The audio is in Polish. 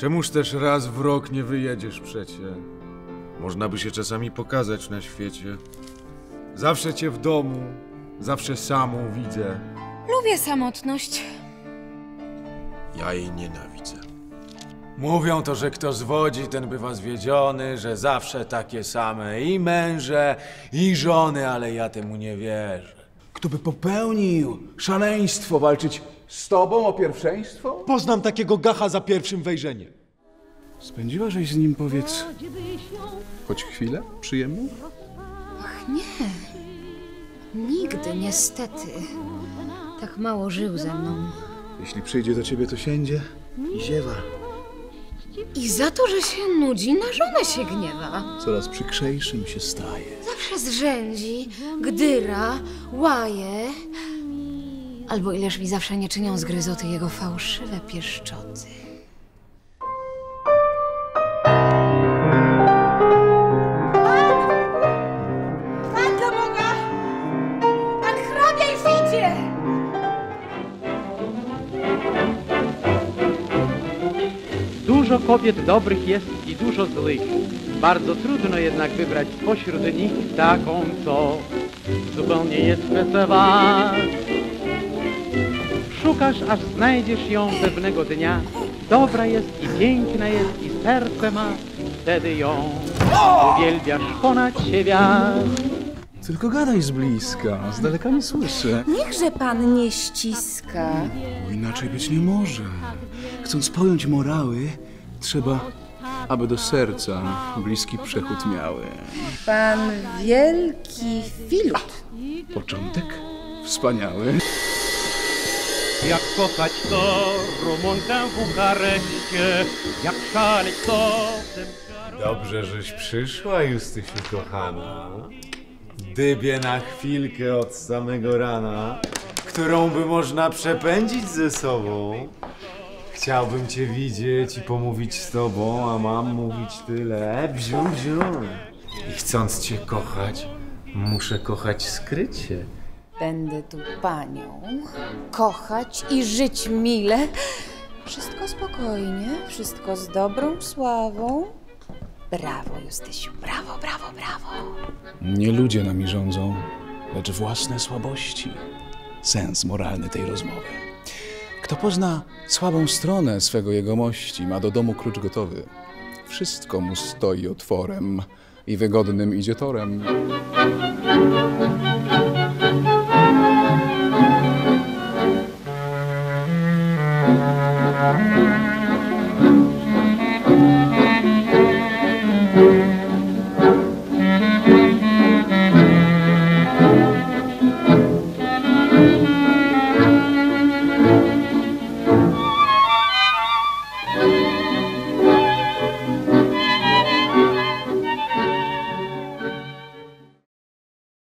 Czemuż też raz w rok nie wyjedziesz przecie? Można by się czasami pokazać na świecie. Zawsze cię w domu, zawsze samą widzę. Lubię samotność. Ja jej nienawidzę. Mówią to, że kto zwodzi, ten bywa zwiedziony, że zawsze takie same i męże, i żony, ale ja temu nie wierzę. Kto by popełnił szaleństwo, walczyć z tobą o pierwszeństwo? Poznam takiego gacha za pierwszym wejrzeniem. Spędziłażeś z nim, powiedz, choć chwilę przyjemną? Ach nie. Nigdy, niestety. Tak mało żył ze mną. Jeśli przyjdzie do ciebie, to siędzie i ziewa. I za to, że się nudzi, na żonę się gniewa. Coraz przykrzejszym się staje. Zawsze zrzędzi, gdyra, łaje. Albo ileż mi zawsze nie czynią zgryzoty jego fałszywe pieszczoty. Pan dla Boga! Pan hrabia już idzie! Dużo kobiet dobrych jest i dużo złych. Bardzo trudno jednak wybrać spośród nich taką, co zupełnie jest wesoła. Szukasz, aż znajdziesz ją pewnego dnia. Dobra jest i piękna jest i serce ma. Wtedy ją uwielbiasz ponad siebie. Tylko gadaj z bliska, z daleka nie słyszę. Niechże pan nie ściska. Bo inaczej być nie może. Chcąc pojąć morały, trzeba, aby do serca bliski przechód miały. Pan wielki filut. Początek wspaniały. Jak kochać to Rumunkę w Bukareszcie, jak szaleć to w tym Dobrze, żeś przyszła, Justysiu kochana. Dybie na chwilkę od samego rana, którą by można przepędzić ze sobą. Chciałbym cię widzieć i pomówić z tobą, a mam mówić tyle. Bziu, bziu. I chcąc cię kochać, muszę kochać skrycie. Będę tu panią, kochać i żyć mile. Wszystko spokojnie, wszystko z dobrą sławą. Brawo, Justysiu, brawo, brawo, brawo. Nie ludzie nami rządzą, lecz własne słabości. Sens moralny tej rozmowy. Kto pozna słabą stronę swego jegomości, ma do domu klucz gotowy. Wszystko mu stoi otworem i wygodnym idzie torem.